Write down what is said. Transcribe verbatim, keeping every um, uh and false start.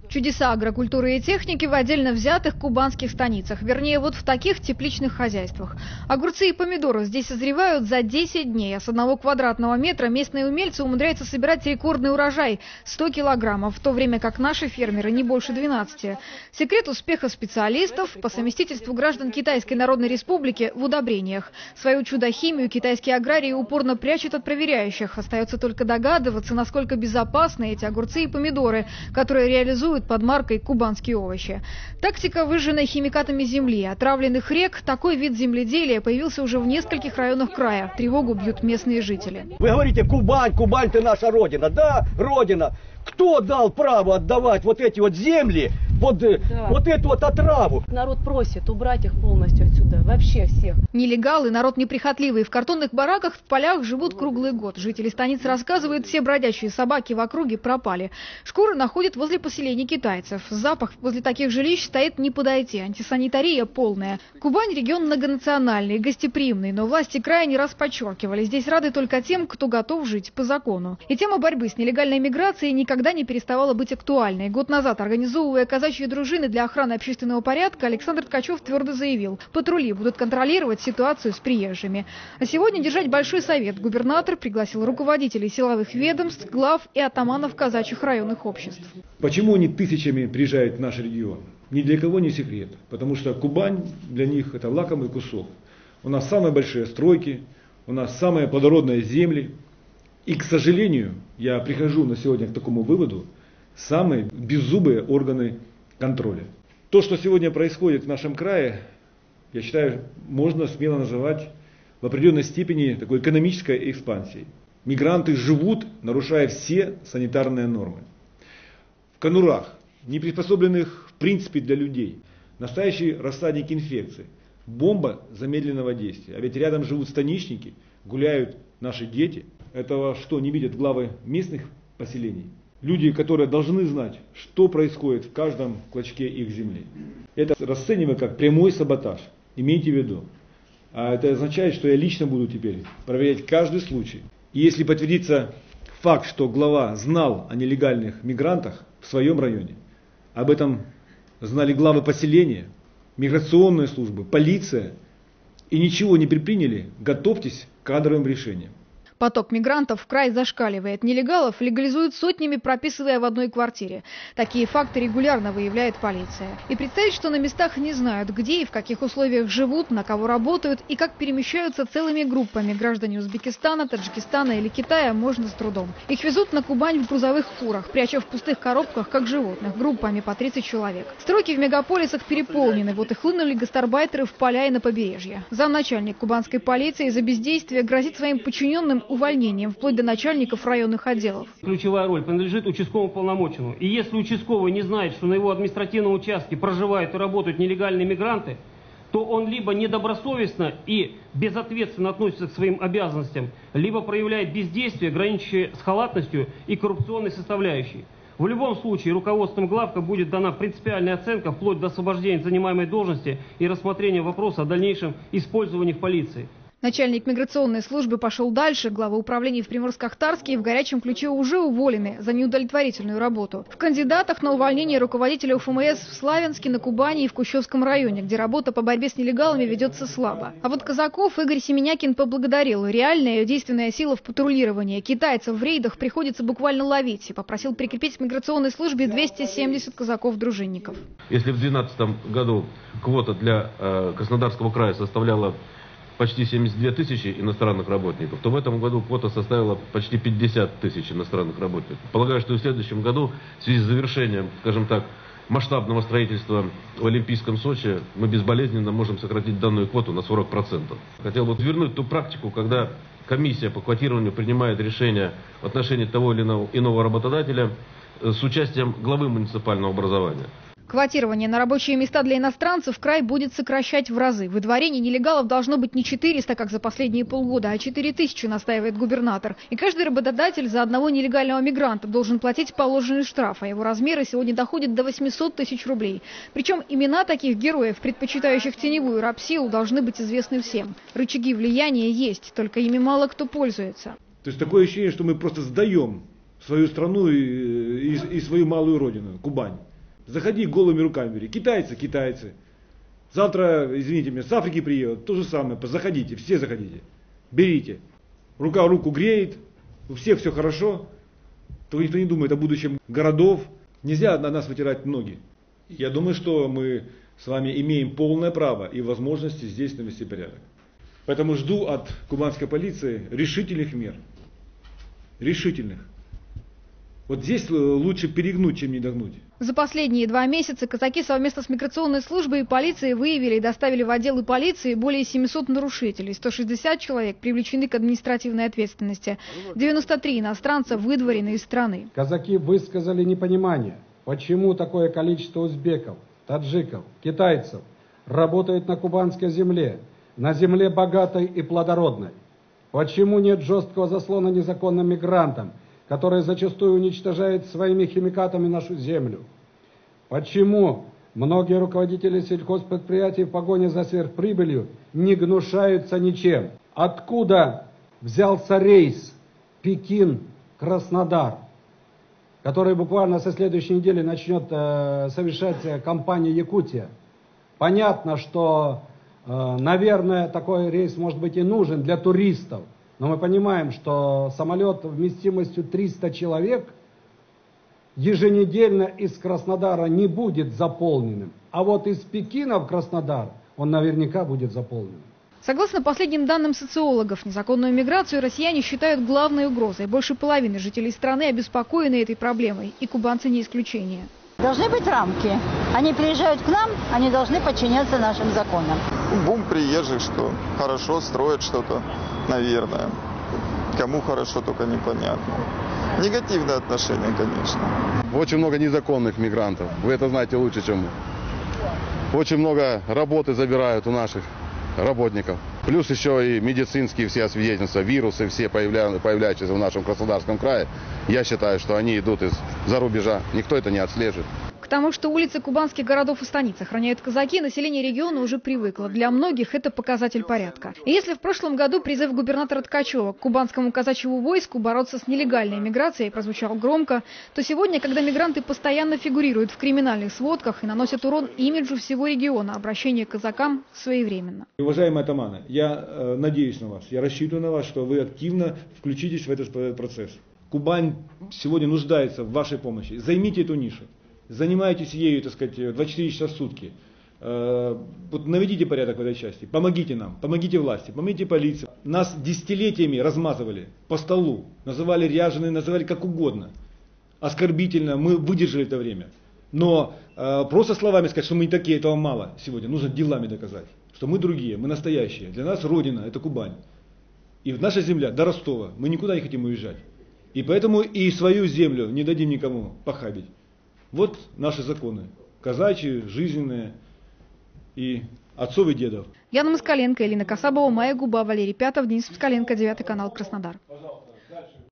Чудеса агрокультуры и техники в отдельно взятых кубанских станицах. Вернее, вот в таких тепличных хозяйствах. Огурцы и помидоры здесь созревают за десять дней. А с одного квадратного метра местные умельцы умудряются собирать рекордный урожай – сто килограммов, в то время как наши фермеры не больше двенадцати. Секрет успеха специалистов по совместительству граждан Китайской Народной Республики в удобрениях. Свою чудо-химию китайские аграрии упорно прячут от проверяющих. Остается только догадываться, насколько безопасны эти огурцы и помидоры, которые реализуют под маркой «Кубанские овощи». Тактика выжженной химикатами земли, отравленных рек, такой вид земледелия появился уже в нескольких районах края. Тревогу бьют местные жители. Вы говорите, Кубань, Кубань, ты наша родина. Да, родина. Кто дал право отдавать вот эти вот земли под да. вот эту вот отраву? Народ просит убрать их полностью отсюда, вообще всех. Нелегалы, народ неприхотливый. В картонных бараках в полях живут круглый год. Жители станицы рассказывают, все бродячие собаки в округе пропали. Шкуры находят возле поселений китайцев. Запах возле таких жилищ стоит не подойти. Антисанитария полная. Кубань – регион многонациональный, гостеприимный, но власти края не раз подчеркивали. Здесь рады только тем, кто готов жить по закону. И тема борьбы с нелегальной миграцией никогда никогда не переставала быть актуальной. Год назад, организовывая казачьи дружины для охраны общественного порядка, Александр Ткачев твердо заявил, патрули будут контролировать ситуацию с приезжими. А сегодня держать большой совет губернатор пригласил руководителей силовых ведомств, глав и атаманов казачьих районных обществ. Почему они тысячами приезжают в наш регион? Ни для кого не секрет. Потому что Кубань для них это лакомый кусок. У нас самые большие стройки, у нас самые плодородные земли. И, к сожалению, я прихожу на сегодня к такому выводу, самые беззубые органы контроля. То, что сегодня происходит в нашем крае, я считаю, можно смело называть в определенной степени такой экономической экспансией. Мигранты живут, нарушая все санитарные нормы. В конурах, не приспособленных в принципе для людей, настоящий рассадник инфекции, бомба замедленного действия. А ведь рядом живут станичники, гуляют наши дети. Этого что, не видят главы местных поселений? Люди, которые должны знать, что происходит в каждом клочке их земли. Это расцениваю как прямой саботаж. Имейте в виду. А это означает, что я лично буду теперь проверять каждый случай. И если подтвердится факт, что глава знал о нелегальных мигрантах в своем районе, об этом знали главы поселения, миграционные службы, полиция, и ничего не предприняли, готовьтесь к кадровым решениям. Поток мигрантов в край зашкаливает. Нелегалов легализуют сотнями, прописывая в одной квартире. Такие факты регулярно выявляет полиция. И представить, что на местах не знают, где и в каких условиях живут, на кого работают и как перемещаются целыми группами граждане Узбекистана, Таджикистана или Китая, можно с трудом. Их везут на Кубань в грузовых фурах, пряча в пустых коробках, как животных, группами по тридцать человек. Стройки в мегаполисах переполнены, вот и хлынули гастарбайтеры в поля и на побережье. Замначальник кубанской полиции за бездействие грозит своим подчиненным увольнением, вплоть до начальников районных отделов. Ключевая роль принадлежит участковому полномоченному. И если участковый не знает, что на его административном участке проживают и работают нелегальные мигранты, то он либо недобросовестно и безответственно относится к своим обязанностям, либо проявляет бездействие, граничащее с халатностью и коррупционной составляющей. В любом случае руководством главка будет дана принципиальная оценка вплоть до освобождения занимаемой должности и рассмотрения вопроса о дальнейшем использовании в полиции. Начальник миграционной службы пошел дальше. Главы управления в Приморско-Ахтарске в горячем ключе уже уволены за неудовлетворительную работу. В кандидатах на увольнение руководителя УФМС в Славянске, на Кубани и в Кущевском районе, где работа по борьбе с нелегалами ведется слабо. А вот казаков Игорь Семенякин поблагодарил. Реальная действенная сила в патрулировании. Китайцев в рейдах приходится буквально ловить. И попросил прикрепить к миграционной службе двести семьдесят казаков-дружинников. Если в две тысячи двенадцатом году квота для э, Краснодарского края составляла почти семьдесят две тысячи иностранных работников, то в этом году квота составила почти пятьдесят тысяч иностранных работников. Полагаю, что в следующем году, в связи с завершением, скажем так, масштабного строительства в Олимпийском Сочи, мы безболезненно можем сократить данную квоту на сорок процентов. Хотел бы вернуть ту практику, когда комиссия по квотированию принимает решение в отношении того или иного, иного работодателя с участием главы муниципального образования. Квотирование на рабочие места для иностранцев край будет сокращать в разы. В выдворении нелегалов должно быть не четыреста, как за последние полгода, а четыре тысячи, настаивает губернатор. И каждый работодатель за одного нелегального мигранта должен платить положенный штраф, а его размеры сегодня доходят до восьмисот тысяч рублей. Причем имена таких героев, предпочитающих теневую рабсилу, должны быть известны всем. Рычаги влияния есть, только ими мало кто пользуется. То есть такое ощущение, что мы просто сдаем свою страну и, и, и свою малую родину, Кубань. Заходи голыми руками, бери. Китайцы, китайцы. Завтра, извините меня, с Африки приедут, то же самое. Заходите, все заходите. Берите. Рука руку греет, у всех все хорошо. То никто не думает о будущем городов. Нельзя на нас вытирать ноги. Я думаю, что мы с вами имеем полное право и возможности здесь навести порядок. Поэтому жду от кубанской полиции решительных мер. Решительных. Вот здесь лучше перегнуть, чем не догнуть. За последние два месяца казаки совместно с миграционной службой и полицией выявили и доставили в отделы полиции более семисот нарушителей. сто шестьдесят человек привлечены к административной ответственности. девяносто три иностранца выдворены из страны. Казаки высказали непонимание, почему такое количество узбеков, таджиков, китайцев работает на кубанской земле, на земле богатой и плодородной. Почему нет жесткого заслона незаконным мигрантам, который зачастую уничтожает своими химикатами нашу землю? Почему многие руководители сельхозпредприятий в погоне за сверхприбылью не гнушаются ничем? Откуда взялся рейс Пекин-Краснодар, который буквально со следующей недели начнет э, совершать компания «Якутия»? Понятно, что, э, наверное, такой рейс может быть и нужен для туристов. Но мы понимаем, что самолет вместимостью триста человек еженедельно из Краснодара не будет заполненным. А вот из Пекина в Краснодар он наверняка будет заполнен. Согласно последним данным социологов, незаконную миграцию россияне считают главной угрозой. Больше половины жителей страны обеспокоены этой проблемой, и кубанцы не исключение. Должны быть рамки. Они приезжают к нам, они должны подчиняться нашим законам. Бум приезжих, что хорошо строят что-то, наверное. Кому хорошо, только непонятно. Негативное отношение, конечно. Очень много незаконных мигрантов. Вы это знаете лучше, чем мы. Очень много работы забирают у наших работников. Плюс еще и медицинские все свидетельства, вирусы все появля... появляющиеся в нашем Краснодарском крае. Я считаю, что они идут из-за рубежа. Никто это не отслеживает. К тому, что улицы кубанских городов и станиц охраняют казаки, население региона уже привыкло. Для многих это показатель порядка. И если в прошлом году призыв губернатора Ткачева к кубанскому казачьему войску бороться с нелегальной миграцией прозвучал громко, то сегодня, когда мигранты постоянно фигурируют в криминальных сводках и наносят урон имиджу всего региона, обращение к казакам своевременно. Уважаемые атаманы, я э, надеюсь на вас, я рассчитываю на вас, что вы активно включитесь в этот процесс. Кубань сегодня нуждается в вашей помощи. Займите эту нишу. Занимайтесь ею, так сказать, двадцать четыре часа в сутки. Э, вот наведите порядок в этой части. Помогите нам, помогите власти, помогите полиции. Нас десятилетиями размазывали по столу. Называли ряженые, называли как угодно. Оскорбительно. Мы выдержали это время. Но э, просто словами сказать, что мы не такие, этого мало сегодня. Нужно делами доказать, что мы другие, мы настоящие. Для нас Родина – это Кубань. И наша земля до Ростова. Мы никуда не хотим уезжать. И поэтому и свою землю не дадим никому похабить. Вот наши законы. Казачьи, жизненные и отцов и дедов. Яна Москаленко, Элина Касабова, Майя Губа, Валерий Пятов, Денис Москаленко, девятый канал, Краснодар.